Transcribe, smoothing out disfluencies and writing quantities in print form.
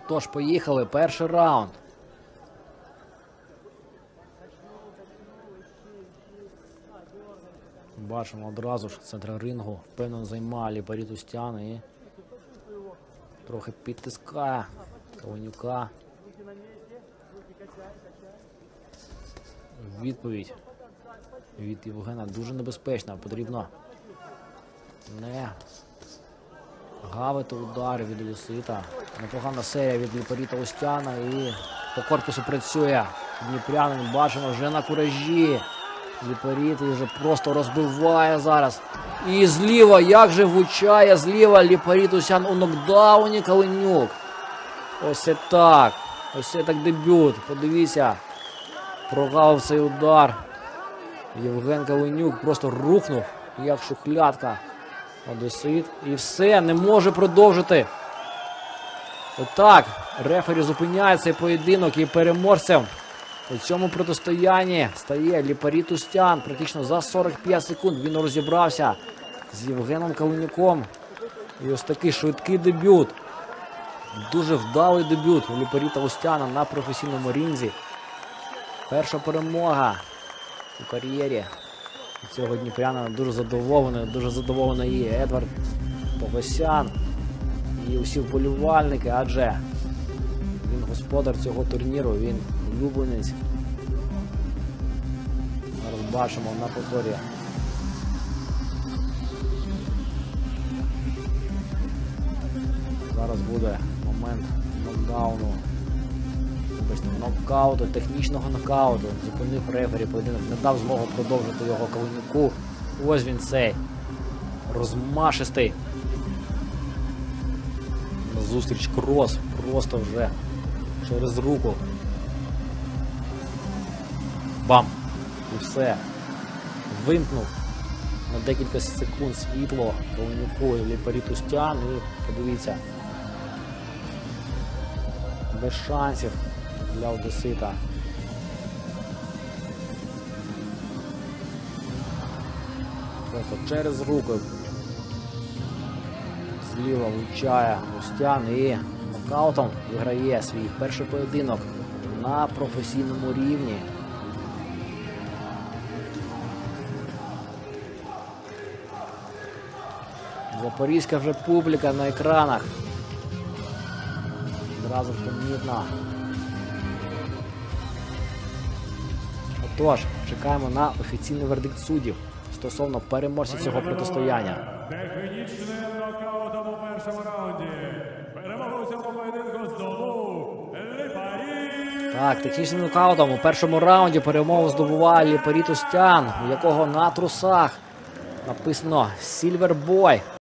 Отож, поїхали. Перший раунд. Бачимо одразу ж центр рингу. Впевнено займає Ліпарітустян і трохи підтискає Каленюка. Відповідь від Євгена дуже небезпечна. Потрібно не гавити удари від Одесита. Непогана серія від Ліпаріта-Устяна і по корпусу працює дніпрянин. Бачимо вже на куражі. Ліпаріт вже просто розбиває зараз. І зліва, як же влучає зліва Ліпаріт-Устян у нокдауні Каленюк. Ось це так. Ось це так дебют. Подивіться. Прогавив цей удар. Євген Каленюк просто рухнув, як шухлядка. Одесит. І все, не може продовжити. Отак. Рефері зупиняє цей поєдинок і переможцем у цьому протистоянні стає Ліпаріт-Устян. Практично за 45 секунд він розібрався з Євгеном Каленюком. І ось такий швидкий дебют. Дуже вдалий дебют у Ліпаріта-Устяна на професійному ринзі. Перша перемога у кар'єрі цього дніпрянина. Дуже задоволений і Едвард Погосян, і усі вболівальники, адже він господар цього турніру, він улюбленець. Зараз бачимо на повторі. Зараз буде момент нокдауну. Нокауту, технічного нокауту. Зупинив рефері поєдинок, не дав змогу продовжити його Каленюку. Ось він цей розмашистий. Назустріч крос. Просто вже через руку. Бам! І все. Вимкнув на декілька секунд світло Каленюку і Ліпаріт-Устян. І подивіться. Без шансів для Одесита. Просто через руку зліва влучає Устян і нокаутом виграє свій перший поєдинок на професійному рівні. Запорізька вже публіка на екранах. Одразу ж помітно. Отож, чекаємо на офіційний вердикт суддів стосовно переможця цього протистояння. Технічним нокаутом у першому раунді перемогу у цьому поєдинку здобув Ліпаріт. Так, технічним нокаутом у першому раунді перемогу здобуває Ліпаріт-Устян, у якого на трусах написано «Silver Boy».